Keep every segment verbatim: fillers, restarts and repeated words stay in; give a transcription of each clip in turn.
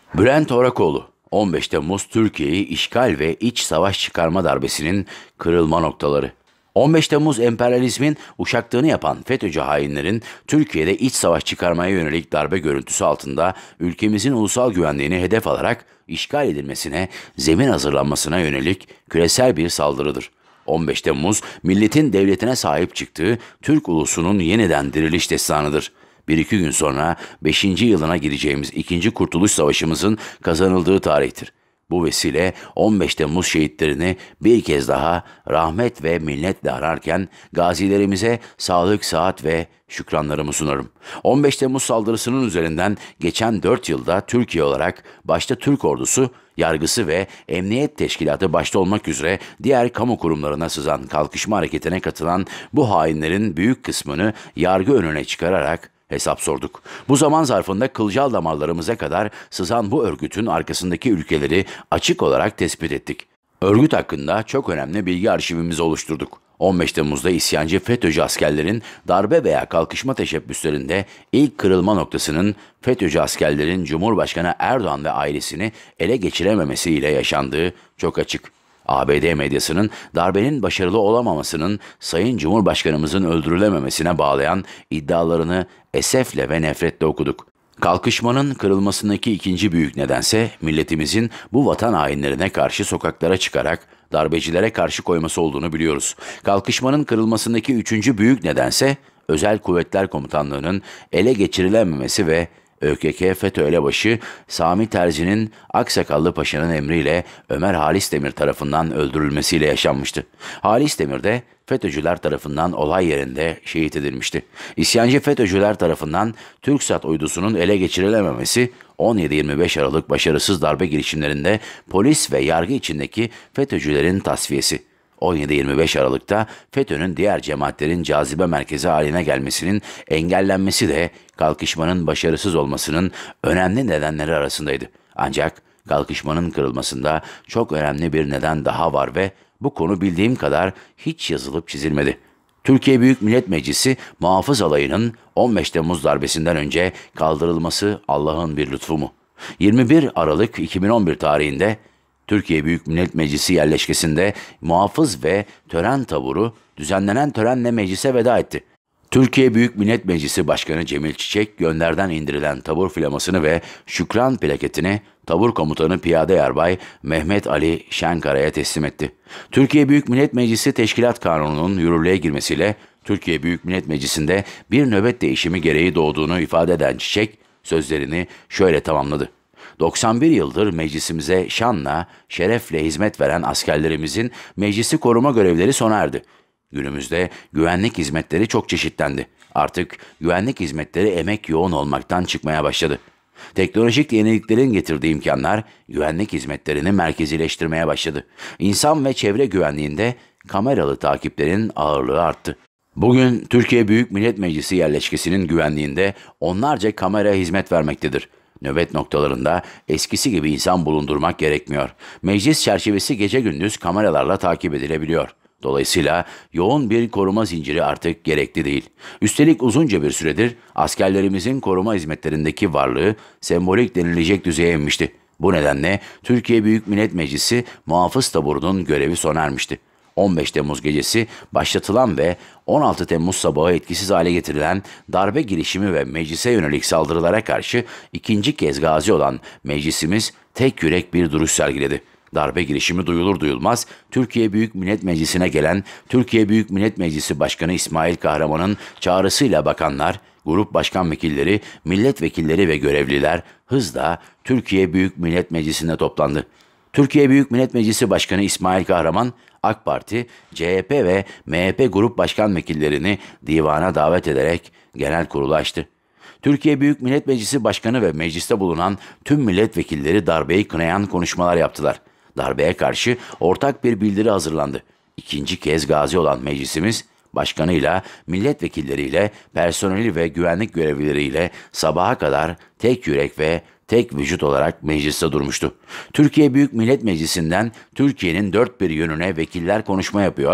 Bülent Orakoğlu, on beş Temmuz Türkiye'yi işgal ve iç savaş çıkarma darbesinin kırılma noktaları. on beş Temmuz emperyalizmin uşaklığını yapan FETÖ'cü hainlerin Türkiye'de iç savaş çıkarmaya yönelik darbe görüntüsü altında ülkemizin ulusal güvenliğini hedef alarak işgal edilmesine, zemin hazırlanmasına yönelik küresel bir saldırıdır. on beş Temmuz, milletin devletine sahip çıktığı Türk ulusunun yeniden diriliş destanıdır. Bir iki gün sonra beşinci yılına gireceğimiz ikinci Kurtuluş Savaşımızın kazanıldığı tarihtir. Bu vesile on beş Temmuz şehitlerini bir kez daha rahmet ve minnetle anarken gazilerimize sağlık, sıhhat ve şükranlarımı sunarım. on beş Temmuz saldırısının üzerinden geçen dört yılda Türkiye olarak başta Türk ordusu, yargısı ve emniyet teşkilatı başta olmak üzere diğer kamu kurumlarına sızan kalkışma hareketine katılan bu hainlerin büyük kısmını yargı önüne çıkararak hesap sorduk. Bu zaman zarfında kılcal damarlarımıza kadar sızan bu örgütün arkasındaki ülkeleri açık olarak tespit ettik. Örgüt hakkında çok önemli bilgi arşivimizi oluşturduk. on beş Temmuz'da isyancı FETÖ'cü askerlerin darbe veya kalkışma teşebbüslerinde ilk kırılma noktasının FETÖ'cü askerlerin Cumhurbaşkanı Erdoğan ve ailesini ele geçirememesiyle yaşandığı çok açık. A B D medyasının darbenin başarılı olamamasının Sayın Cumhurbaşkanımızın öldürülememesine bağlayan iddialarını esefle ve nefretle okuduk. Kalkışmanın kırılmasındaki ikinci büyük nedense milletimizin bu vatan hainlerine karşı sokaklara çıkarak darbecilere karşı koyması olduğunu biliyoruz. Kalkışmanın kırılmasındaki üçüncü büyük nedense Özel Kuvvetler Komutanlığı'nın ele geçirilememesi ve ÖKK FETÖ elebaşı Sami Terzi'nin Aksakallı Paşa'nın emriyle Ömer Halis Demir tarafından öldürülmesiyle yaşanmıştı. Halis Demir de FETÖ'cüler tarafından olay yerinde şehit edilmişti. İsyancı FETÖ'cüler tarafından TürkSat uydusunun ele geçirilememesi on yedi yirmi beş Aralık başarısız darbe girişimlerinde polis ve yargı içindeki FETÖ'cülerin tasfiyesi. on yedi yirmi beş Aralık'ta FETÖ'nün diğer cemaatlerin cazibe merkezi haline gelmesinin engellenmesi de kalkışmanın başarısız olmasının önemli nedenleri arasındaydı. Ancak kalkışmanın kırılmasında çok önemli bir neden daha var ve bu konu bildiğim kadar hiç yazılıp çizilmedi. Türkiye Büyük Millet Meclisi Muhafız Alayı'nın on beş Temmuz darbesinden önce kaldırılması Allah'ın bir lütfu mu? yirmi bir Aralık iki bin on bir tarihinde Türkiye Büyük Millet Meclisi yerleşkesinde muhafız ve tören taburu düzenlenen törenle meclise veda etti. Türkiye Büyük Millet Meclisi Başkanı Cemil Çiçek, gönderden indirilen tabur flamasını ve şükran plaketini tabur komutanı Piyade Yarbay Mehmet Ali Şenkara'ya teslim etti. Türkiye Büyük Millet Meclisi Teşkilat Kanunu'nun yürürlüğe girmesiyle Türkiye Büyük Millet Meclisi'nde bir nöbet değişimi gereği doğduğunu ifade eden Çiçek, sözlerini şöyle tamamladı. doksan bir yıldır meclisimize şanla, şerefle hizmet veren askerlerimizin meclisi koruma görevleri sona erdi. Günümüzde güvenlik hizmetleri çok çeşitlendi. Artık güvenlik hizmetleri emek yoğun olmaktan çıkmaya başladı. Teknolojik yeniliklerin getirdiği imkanlar güvenlik hizmetlerini merkezileştirmeye başladı. İnsan ve çevre güvenliğinde kameralı takiplerin ağırlığı arttı. Bugün Türkiye Büyük Millet Meclisi yerleşkesinin güvenliğinde onlarca kamera hizmet vermektedir. Nöbet noktalarında eskisi gibi insan bulundurmak gerekmiyor. Meclis çerçevesi gece gündüz kameralarla takip edilebiliyor. Dolayısıyla yoğun bir koruma zinciri artık gerekli değil. Üstelik uzunca bir süredir askerlerimizin koruma hizmetlerindeki varlığı sembolik denilecek düzeye inmişti. Bu nedenle Türkiye Büyük Millet Meclisi muhafız taburunun görevi sona ermişti. on beş Temmuz gecesi başlatılan ve on altı Temmuz sabahı etkisiz hale getirilen darbe girişimi ve meclise yönelik saldırılara karşı ikinci kez gazi olan meclisimiz tek yürek bir duruş sergiledi. Darbe girişimi duyulur duyulmaz Türkiye Büyük Millet Meclisi'ne gelen Türkiye Büyük Millet Meclisi Başkanı İsmail Kahraman'ın çağrısıyla bakanlar, grup başkan vekilleri, milletvekilleri ve görevliler hızla Türkiye Büyük Millet Meclisi'ne toplandı. Türkiye Büyük Millet Meclisi Başkanı İsmail Kahraman, AK Parti, C H P ve M H P grup başkan vekillerini divana davet ederek genel kurulu açtı. Türkiye Büyük Millet Meclisi Başkanı ve mecliste bulunan tüm milletvekilleri darbeyi kınayan konuşmalar yaptılar. Darbeye karşı ortak bir bildiri hazırlandı. İkinci kez gazi olan meclisimiz, başkanıyla, milletvekilleriyle, personeli ve güvenlik görevlileriyle sabaha kadar tek yürek ve tek vücut olarak mecliste durmuştu. Türkiye Büyük Millet Meclisi'nden Türkiye'nin dört bir yönüne vekiller konuşma yapıyor,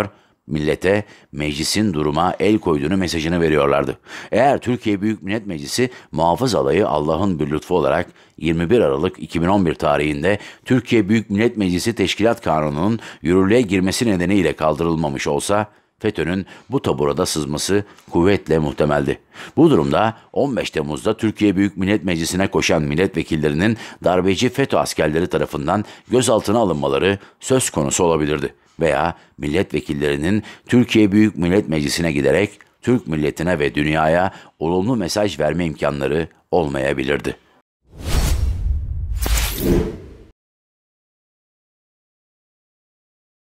millete meclisin duruma el koyduğunu mesajını veriyorlardı. Eğer Türkiye Büyük Millet Meclisi muhafız alayı Allah'ın bir lütfu olarak yirmi bir Aralık iki bin on bir tarihinde Türkiye Büyük Millet Meclisi Teşkilat Kanunu'nun yürürlüğe girmesi nedeniyle kaldırılmamış olsa, FETÖ'nün bu taburada sızması kuvvetle muhtemeldi. Bu durumda on beş Temmuz'da Türkiye Büyük Millet Meclisi'ne koşan milletvekillerinin darbeci FETÖ askerleri tarafından gözaltına alınmaları söz konusu olabilirdi. Veya milletvekillerinin Türkiye Büyük Millet Meclisi'ne giderek Türk milletine ve dünyaya olumlu mesaj verme imkanları olmayabilirdi.